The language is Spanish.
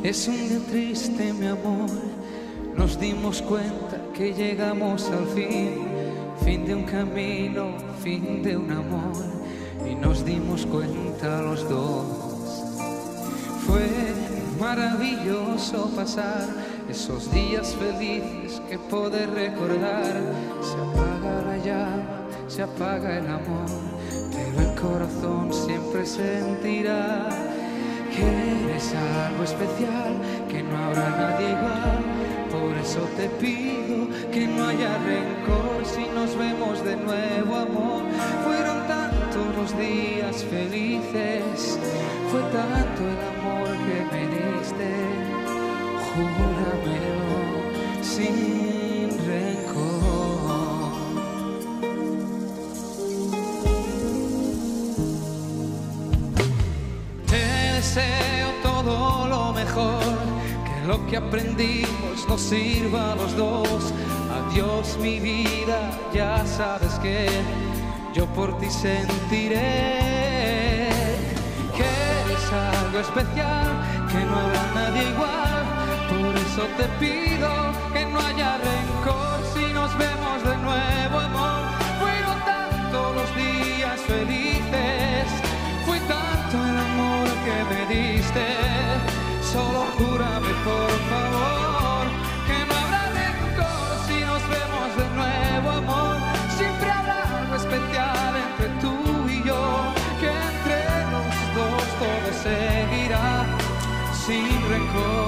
Es un día triste, mi amor. Nos dimos cuenta que llegamos al fin de un camino, fin de un amor, y nos dimos cuenta los dos. Fue maravilloso pasar esos días felices que poder recordar. Se apaga la llama, se apaga el amor, pero el corazón siempre sentirá que eres algo especial, que no habrá nadie igual. Por eso te pido que no haya rencor si nos vemos de nuevo, amor. Fueron tantos los días felices, fue tanto el amor que me diste. Júramelo sin rencor. Te deseo todo lo mejor, que lo que aprendimos nos sirva a los dos. Adiós mi vida, ya sabes que yo por ti sentiré que eres algo especial, que no habrá nadie igual. Por eso te pido que no haya rencor si nos vemos de nuevo, amor. Fueron tantos los días felices, fue tanto el amor que me diste. Solo júrame por favor que no habrá rencor si nos vemos de nuevo, amor. Siempre habrá algo especial entre tú y yo, que entre los dos todo seguirá sin rencor.